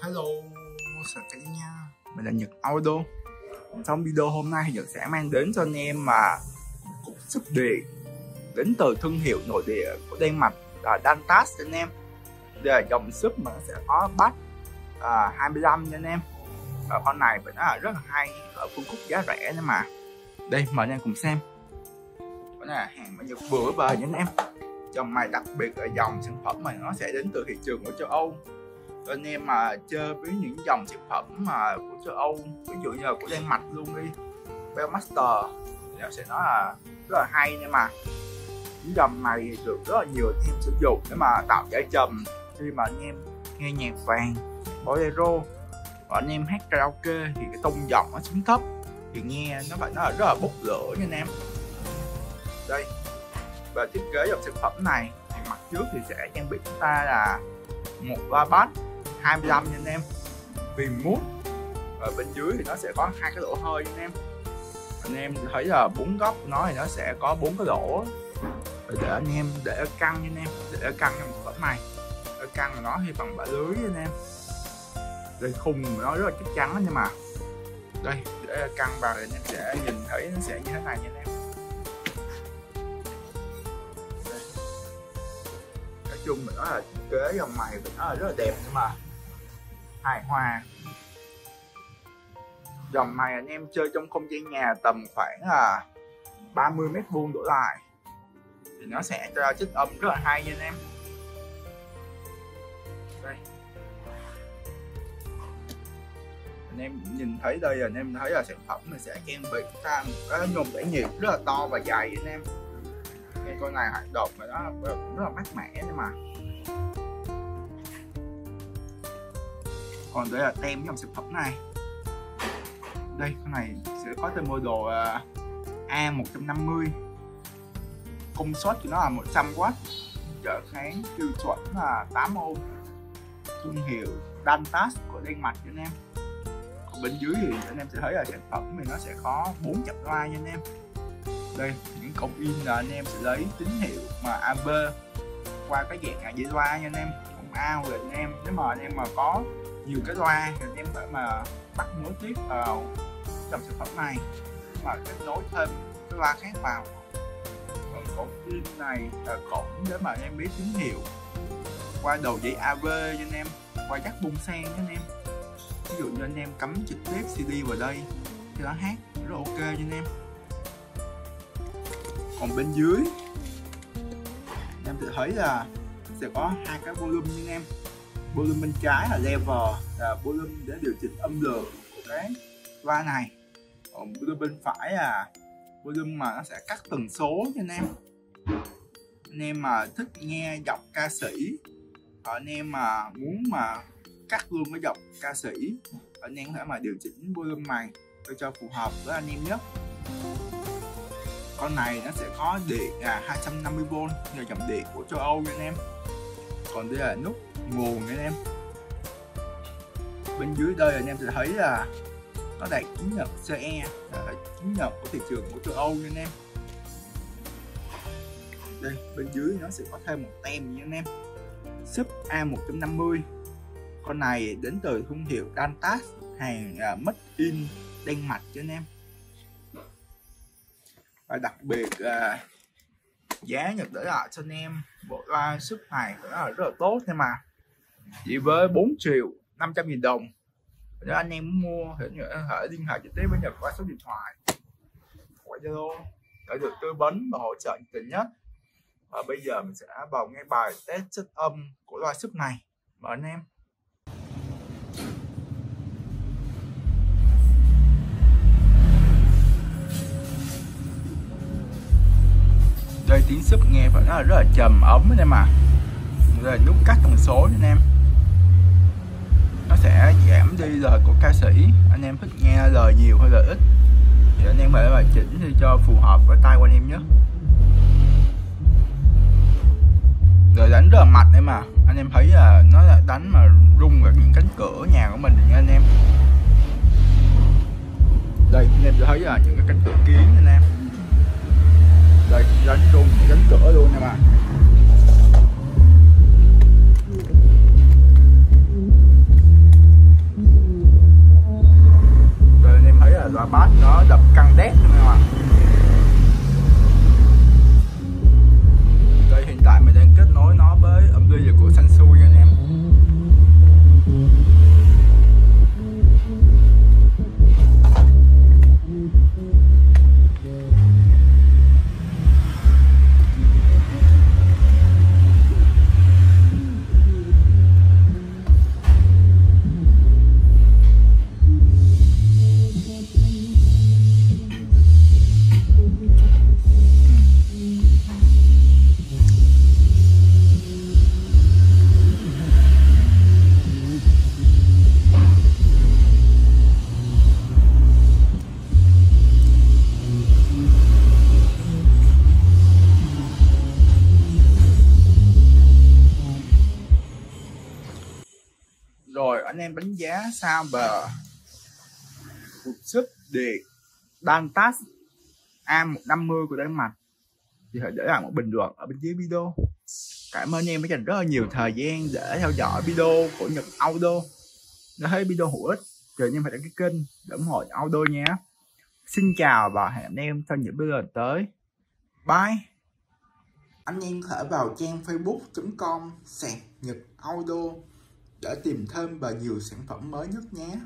Hello, chào cả nhà. Mình là Nhật Auto. Trong video hôm nay thì Nhật sẽ mang đến cho anh em cục súp điện đến từ thương hiệu nội địa của Đan Mạch là Dantas anh em. Đây là dòng súp mà nó sẽ có batch 25 nha anh em. Con này phải nói là rất là hay ở phân khúc giá rẻ nữa mà. Đây mời anh em cùng xem. Con này là hàng mà Nhật vừa về nha anh em. Dòng này đặc biệt là dòng sản phẩm mà nó sẽ đến từ thị trường của châu Âu. Anh em mà chơi với những dòng sản phẩm mà của châu Âu, ví dụ như là của Đan Mạch luôn đi, Bellmaster thì nó sẽ nói là rất là hay. Nhưng mà những dòng này được rất là nhiều anh em sử dụng để mà tạo giải trầm khi mà anh em nghe nhạc vàng, bolero, và anh em hát karaoke thì cái tông giọng nó xuống thấp thì nghe nó phải nói là rất là bốc lửa nha anh em. Đây, và thiết kế dòng sản phẩm này thì mặt trước thì sẽ trang bị chúng ta là một loa bass 25 nha anh em, viền mút. Ở bên dưới thì nó sẽ có hai cái lỗ hơi nha anh em thấy là 4 góc của nó thì nó sẽ có 4 cái lỗ để anh em để căng nha anh em, để căng trong sản phẩm này. Để căng của nó thì bằng bả lưới nha anh em. Đây khung của nó rất là chắc chắn đó, nhưng mà đây để căng vào thì anh em sẽ nhìn thấy nó sẽ như thế này nha anh em. Nói chung mình nói là thiết kế dòng này mình nói là rất là đẹp nhưng mà hài hòa. Dòng này anh em chơi trong không gian nhà tầm khoảng là 30 m² đổ lại thì nó sẽ cho chất âm rất là hay nha anh em. Đây, anh em nhìn thấy đây, anh em thấy là sản phẩm mình sẽ trang bị chúng ta một cái nhôm tản nhiệt rất là to và dày anh em. Cái con này hoạt động mà nó cũng rất là mát mẻ nhưng mà. Còn đây là tem trong sản phẩm này. Đây, con này sẽ có tên model A150. Công suất của nó là 100W, trở kháng tiêu chuẩn là 8 ohm. Thương hiệu Dantas của Đan Mạch anh em. Còn bên dưới thì anh em sẽ thấy là sản phẩm thì nó sẽ có 4 chập loa nha anh em. Đây, những cổng in là anh em sẽ lấy tín hiệu mà AB qua cái dạng dây loa nha anh em. Cổng out rồi anh em, nếu mà anh em mà có nhiều cái loa thì anh em phải mà bắt nối tiếp vào trong sản phẩm này mà kết nối thêm cái loa khác vào. Còn cổng in này là cổng để mà anh em biết tín hiệu qua đầu dây AV nha anh em, qua jack bung sen nha anh em. Ví dụ như anh em cắm trực tiếp CD vào đây thì nó hát rất ok nha anh em. Còn bên dưới anh em sẽ thấy là sẽ có hai cái volume nha anh em. Volume bên trái là level, là volume để điều chỉnh âm lượng của cái loa này. Còn volume bên phải là volume mà nó sẽ cắt tần số nha anh em. Anh em mà thích nghe giọng ca sĩ, anh em mà muốn mà cắt luôn cái giọng ca sĩ, anh em có thể mà điều chỉnh volume này để cho phù hợp với anh em nhất. Con này nó sẽ có điện 250V như là dòng điện của châu Âu nha anh em. Còn đây là nút nguồn nha anh em. Bên dưới đây anh em sẽ thấy là nó đạt chứng nhận CE, chứng nhận của thị trường của châu Âu nha anh em. Đây, bên dưới nó sẽ có thêm một tem nha anh em, súp A150. Con này đến từ thương hiệu Dantas, hàng made in Đan Mạch cho anh em. Và đặc biệt giá Nhật để lại cho anh em bộ loa súp này nó là rất là tốt, nhưng mà chỉ với 4.500.000 đồng. Nếu anh em muốn mua thì hãy liên hệ trực tiếp với Nhật qua số điện thoại qua Zalo để được tư vấn và hỗ trợ nhiệt tình nhất. Và bây giờ mình sẽ vào nghe bài test chất âm của loa súp này. Mời anh em. Đây tiếng súp nghe phải nói là rất là trầm ấm đấy mà. Đây là nút cắt tần số anh em. Nó sẽ giảm đi lời của ca sĩ. Anh em thích nghe lời nhiều hay lời ít thì anh em phải là chỉnh đi cho phù hợp với tai của anh em nhé. Rồi đánh rất là mạnh đấy mà. Anh em thấy là nó là đánh mà rung cả những cánh cửa nhà của mình nha anh em. Đây anh em sẽ thấy là những cái cánh cửa kiến anh em. Đây đánh rung cánh cửa luôn nè mà. Rồi anh em đánh giá sao về cục xích điện Dantas A150 của Đan Mạch thì hãy để lại một bình luận ở bên dưới video. Cảm ơn anh em đã dành rất là nhiều thời gian để theo dõi video của Nhật Auto. Nếu thấy video hữu ích thì anh em hãy đăng ký kênh để ủng hộ Auto nhé. Xin chào và hẹn anh em trong những video tới. Bye. Anh em có thể vào trang facebook.com/Nhật Auto để tìm thêm và nhiều sản phẩm mới nhất nhé.